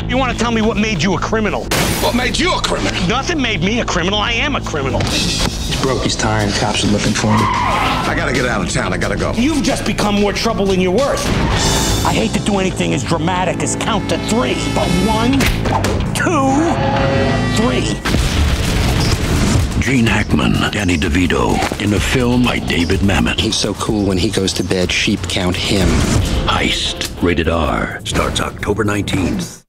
You want to tell me what made you a criminal? What made you a criminal? Nothing made me a criminal. I am a criminal. He's broke. He's tired. Cops are looking for him. I gotta get out of town. I gotta go. You've just become more trouble than you're worth. I hate to do anything as dramatic as count to 3, but 1, 2, 3. Gene Hackman, Danny DeVito, in a film by David Mamet. He's so cool when he goes to bed, sheep count him. Heist, rated R, starts October 19th.